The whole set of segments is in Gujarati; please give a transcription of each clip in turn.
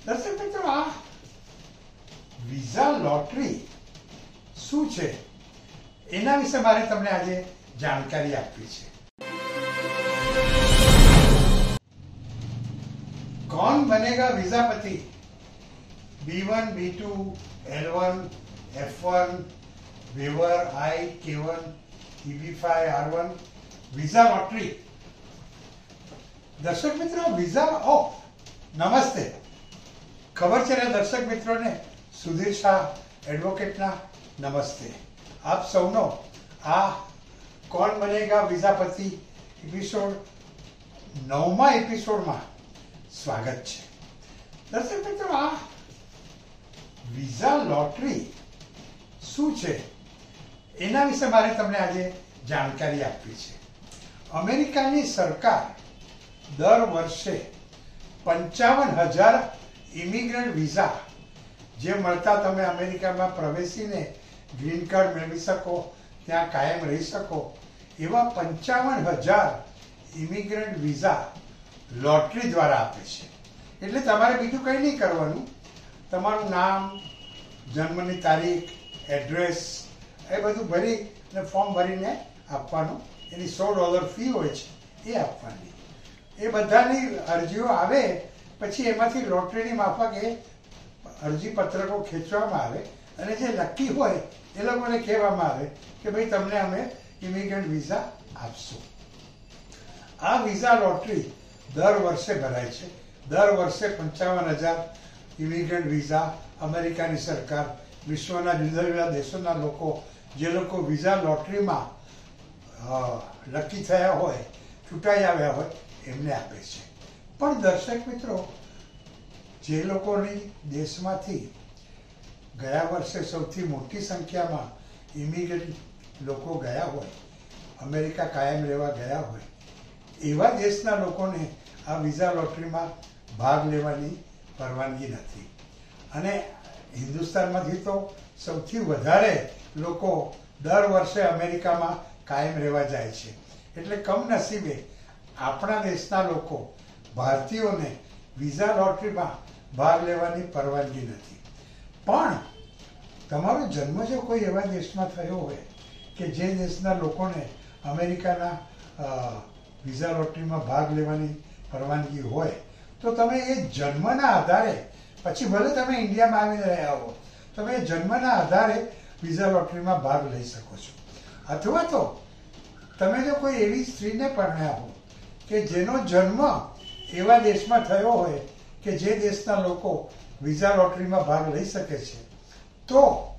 દર્શક મિત્રો, આ વિઝા લોટરી શું છે એના વિશે મારે તમને આજે જાણકારી આપવી છે. कौन बनेगा वीजापति? B1, B2, L1, F1, waiver I, K1, EB5, R1, visa lottery. દર્શક મિત્રો, વીઝા નમસ્તે. ખબર છે ને દર્શક મિત્રોને, સુધીર શાહ એડવોકેટના નમસ્તે. આપ સૌનો આ કોણ બનેગા વીઝાપતિ એપિસોડ 9મા એપિસોડમાં સ્વાગત છે. દર્શક મિત્રો, આ વિઝા લોટરી શું છે એના વિશે મારે તમને આજે જાણકારી આપવી છે. અમેરિકાની સરકાર દર વર્ષે 55,000 ઇમિગ્રન્ટ વિઝા જે મળતા તમે અમેરિકામાં પ્રવેશીને ગ્રીન કાર્ડ મેળવી શકો, ત્યાં કાયમ રહી શકો, એવા 55,000 ઇમિગ્રન્ટ વિઝા લોટરી દ્વારા આપે છે. એટલે તમારે બીજું કંઈ નહીં કરવાનું, તમારું નામ, જન્મની તારીખ, એડ્રેસ એ બધું ભરી અને ફોર્મ ભરીને આપવાનું. એની $100 ફી હોય છે, એ આપવાની. એ બધાની અરજીઓ આવે પછી એમાંથી લોટરીની માફક એ અરજી પત્રકો ખેંચવામાં આવે અને જે લકી હોય એ લોકોને કહેવામાં આવે કે ભાઈ તમને અમે ઇમિગ્રન્ટ વિઝા આપશું. આ વિઝા લોટરી દર વર્ષે ભરાય છે. દર વર્ષે 55,000 ઇમિગ્રન્ટ વિઝા અમેરિકાની સરકાર વિશ્વના જુદા જુદા દેશોના લોકો જે લોકો વિઝા લોટરીમાં લકી થયા હોય, ચૂંટાઈ આવ્યા હોય, એમને આપે છે. પણ દર્શક મિત્રો, જે લોકોની દેશમાંથી ગયા વર્ષે સૌથી મોટી સંખ્યામાં ઇમિગ્રન્ટ લોકો ગયા હોય, અમેરિકા કાયમ રહેવા ગયા હોય, એવા દેશના લોકોને આ વિઝા લોટરીમાં ભાગ લેવાની પરવાનગી નથી. અને હિન્દુસ્તાનમાંથી તો સૌથી વધારે લોકો દર વર્ષે અમેરિકામાં કાયમ રહેવા જાય છે. એટલે કમનસીબે આપણા દેશના લોકો, ભારતીયોને વિઝા લોટરીમાં ભાગ લેવાની પરવાનગી નથી. પણ તમારો જન્મ જો કોઈ એવા દેશમાં થયો હોય કે જે દેશના લોકોને અમેરિકાના વિઝા લોટરીમાં ભાગ લેવાની પરવાનગી હોય, તો તમે એ જન્મના આધારે, પછી ભલે તમે ઇન્ડિયામાં આવીને રહ્યા હો, તમે એ જન્મના આધારે વિઝા લોટરીમાં ભાગ લઈ શકો છો. અથવા તો તમે જો કોઈ એવી સ્ત્રીને પરણ્યા હો કે જેનો જન્મ એવા દેશમાં થયો હોય કે જે દેશના લોકો વિઝા લોટરીમાં ભાગ લઈ શકે છે, તો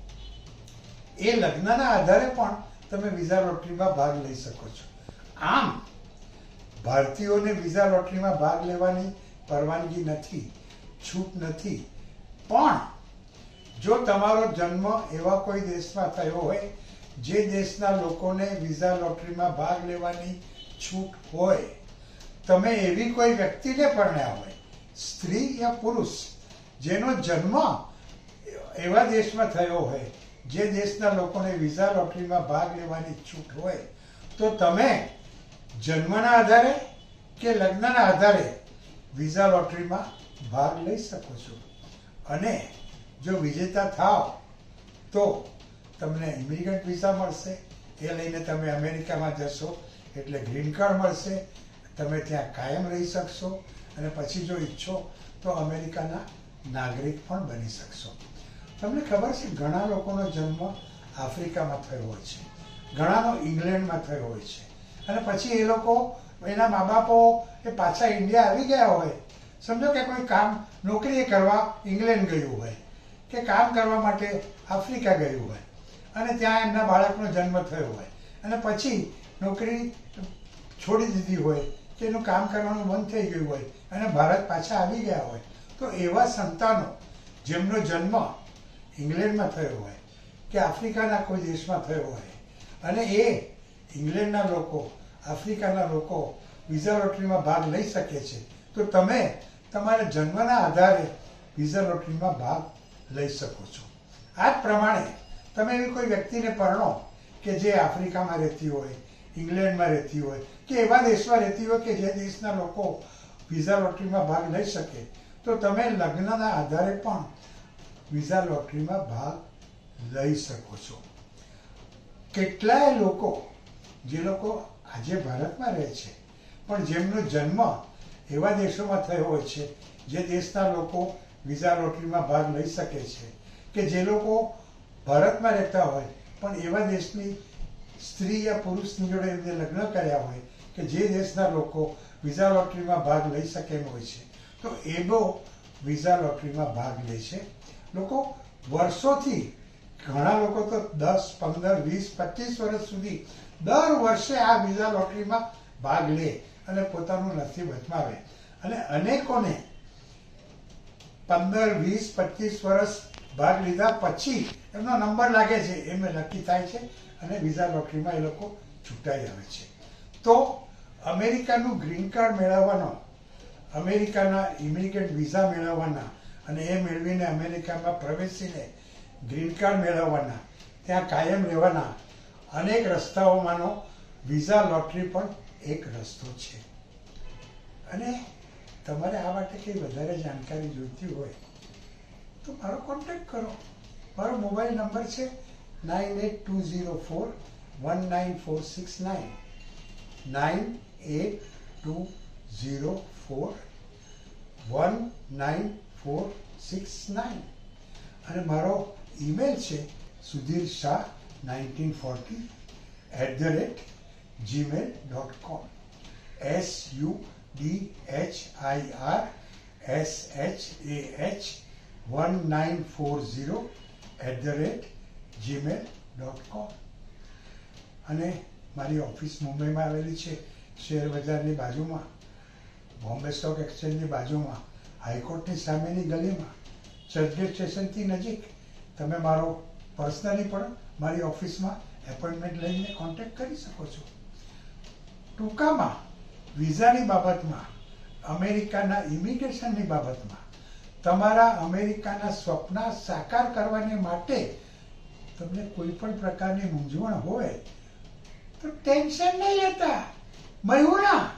એ લગ્નના આધારે પણ તમે વિઝા લોટરીમાં ભાગ લઈ શકો છો. આમ ભારતીયોને વિઝા લોટરીમાં ભાગ લેવાની પરવાનગી નથી, છૂટ નથી. પણ જો તમારો જન્મ એવા કોઈ દેશમાં થયો હોય જે દેશના લોકોને વિઝા લોટરીમાં ભાગ લેવાની છૂટ હોય, તમે એવી કોઈ વ્યક્તિને પરણ્યા હોય, સ્ત્રી યા પુરુષ, જેનો જન્મ એવા દેશમાં થયો હોય જે દેશના લોકોને વિઝા લોટરીમાં ભાગ લેવાની છૂટ હોય, તો તમે જન્મના આધારે કે લગ્નના આધારે વિઝા લોટરીમાં ભાગ લઈ શકો છો. અને જો વિજેતા થાવ તો તમને ઇમિગ્રન્ટ વિઝા મળશે. એ લઈને તમે અમેરિકામાં જશો એટલે ગ્રીન કાર્ડ મળશે, તમે ત્યાં કાયમ રહી શકશો અને પછી જો ઈચ્છો તો અમેરિકાના નાગરિક પણ બની શકશો. તમને ખબર છે, ઘણા લોકોનો જન્મ આફ્રિકામાં થયો હોય છે, ઘણાનો ઇંગ્લેન્ડમાં થયો હોય છે, અને પછી એ લોકો, એના મા બાપો એ પાછા ઇન્ડિયા આવી ગયા હોય. સમજો કે કોઈ કામ, નોકરી કરવા ઇંગ્લેન્ડ ગયું હોય કે કામ કરવા માટે આફ્રિકા ગયું હોય, અને ત્યાં એમના બાળકનો જન્મ થયો હોય અને પછી નોકરી છોડી દીધી હોય કે એનું કામ કરવાનું બંધ થઈ ગયું હોય અને ભારત પાછા આવી ગયા હોય, તો એવા સંતાનો જેમનો જન્મ ઇંગ્લેન્ડમાં થયો હોય કે આફ્રિકાના કોઈ દેશમાં થયો હોય અને એ ઇંગ્લેન્ડના લોકો, આફ્રિકાના લોકો વિઝા લોટરીમાં ભાગ લઈ શકે છે, તો તમે તમારા જન્મના આધારે વિઝા લોટરીમાં ભાગ લઈ શકો છો. આ જ પ્રમાણે તમે એવી કોઈ વ્યક્તિને પરણો કે જે આફ્રિકામાં રહેતી હોય, ઇંગ્લેન્ડમાં રહેતી હોય કે એવા દેશમાં રહેતી હોય કે જે દેશના લોકો વિઝા લોટરીમાં ભાગ લઈ શકે, તો તમે લગ્નના આધારે પણ વિઝા લોટરીમાં ભાગ લઈ શકો છો. કેટલાય લોકો જે લોકો આજે ભારતમાં રહે છે પણ જેમનો જન્મ એવા દેશોમાં થયો હોય છે જે દેશના લોકો વિઝા લોટરીમાં ભાગ લઈ શકે છે, કે જે લોકો ભારતમાં રહેતા હોય પણ એવા દેશની સ્ત્રી યા પુરુષની જોડે એમને લગ્ન કર્યા હોય કે જે દેશના લોકો વિઝા લોટરીમાં ભાગ લઈ શકે એમ હોય છે, તો એવો વિઝા લોટરીમાં ભાગ લે છે. લોકો વર્ષોથી, ઘણા લોકો તો 10, 15, 20, 25 વર્ષ સુધી દર વર્ષે આ વિઝા લોટરીમાં ભાગ લે અને પોતાનું નસીબ અજમાવે. અને અનેકોને 15, 20, 25 વર્ષ ભાગ લીધા પછી એમનો નંબર લાગે છે, એમ નક્કી થાય છે અને વિઝા લોટરીમાં એ લોકો ચૂંટાઈ આવે છે. તો અમેરિકાનું ગ્રીન કાર્ડ મેળવવાનો, અમેરિકાના ઇમિગ્રન્ટ વિઝા મેળવવાના અને એ મેળવીને અમેરિકામાં પ્રવેશીને ગ્રીન કાર્ડ મેળવવાના, ત્યાં કાયમ રહેવાના અનેક રસ્તાઓમાંનો વિઝા લોટરી પણ એક રસ્તો છે. અને તમારે આ માટે કંઈ વધારે જાણકારી જોઈતી હોય તો મારો કોન્ટેક્ટ કરો. મારો મોબાઈલ નંબર છે 9820419469, 9820419469. અને મારો ઈમેલ છે sudhirshah1940@gmail.com, SUDHIRSH1940@gmail.com. અને મારી ઓફિસ મુંબઈમાં આવેલી છે, શેર બજારની બાજુમાં, બોમ્બે સ્ટોક એક્સચેન્જની બાજુમાં, હાઈકોર્ટની સામેની ગલીમાં, ચર્ચગેટ સ્ટેશનથી નજીક. તમે મારો પર્સનલી પણ મારી ઓફિસમાં એપોઇન્ટમેન્ટ લઈને કોન્ટેક્ટ કરી શકો છો. ટૂંકામાં વિઝાની બાબતમાં, અમેરિકાના ઇમિગ્રેશનની બાબતમાં, તમારા અમેરિકાના સ્વપ્ન સાકાર કરવાને માટે તમને કોઈ પણ પ્રકારની મૂંઝવણ હોય તો ટેન્શન નહીં લેતા. મયુરા,